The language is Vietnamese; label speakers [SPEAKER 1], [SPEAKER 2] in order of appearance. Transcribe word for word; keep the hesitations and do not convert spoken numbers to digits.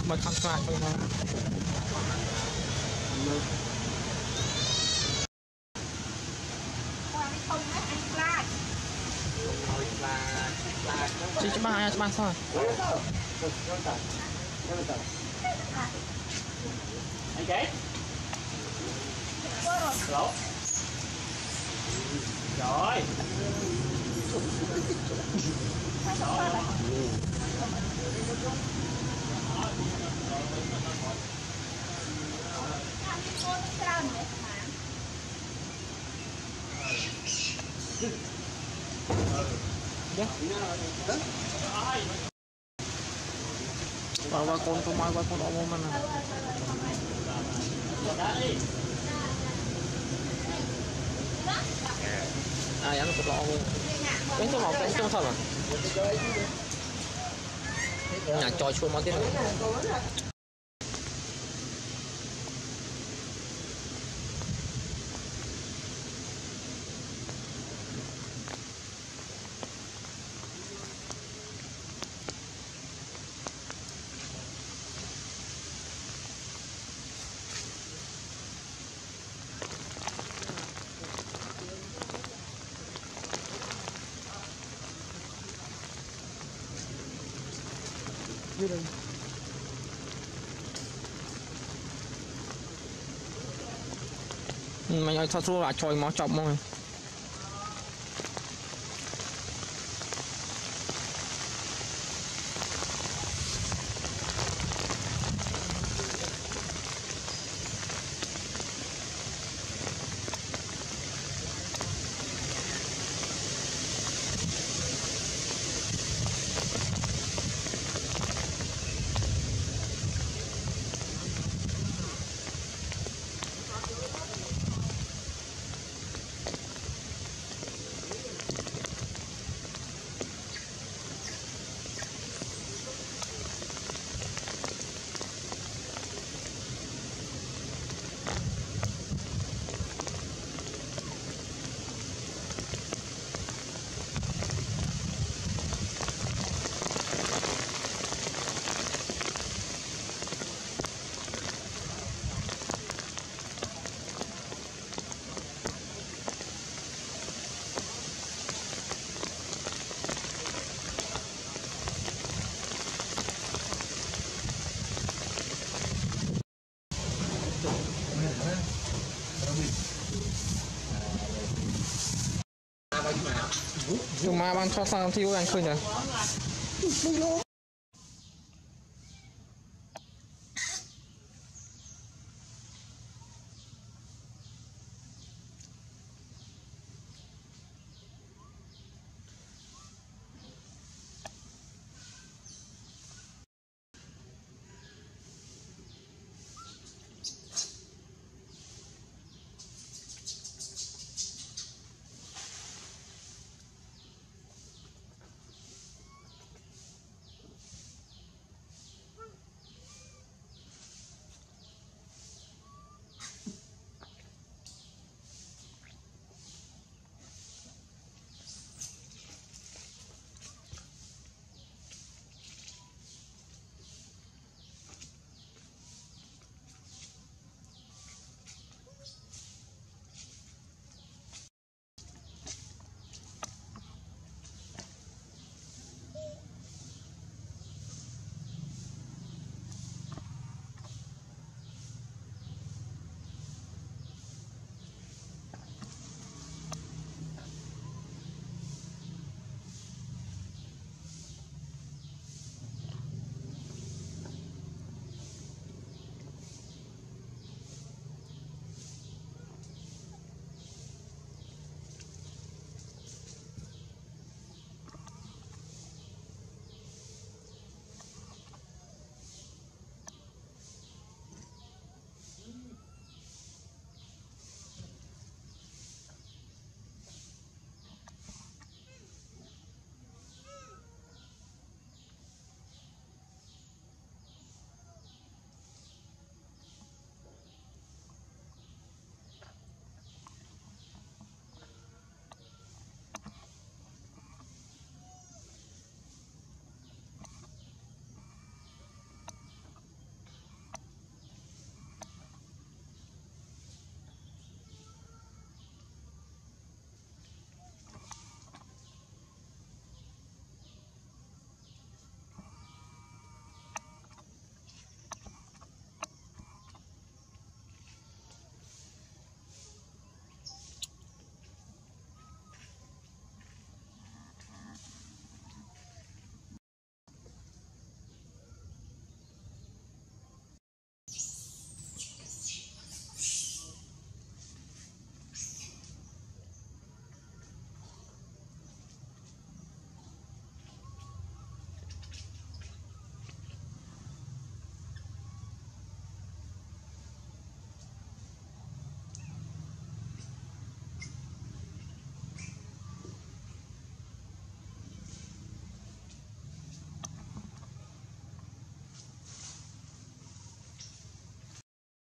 [SPEAKER 1] mà khăn xoa thôi mà chỉ cho ba cho ba thôi
[SPEAKER 2] anh chế lỗ rồi
[SPEAKER 1] vào vào con con mai qua con ôm mình ai ăn cột lọ luôn cái trong màu cái trong thật à nhà tròi chua máu tiếp như đây mày ơi sao xua lại trôi máu chọc môi nhưng mà ban cho sang thiêu anh khơi nhỉ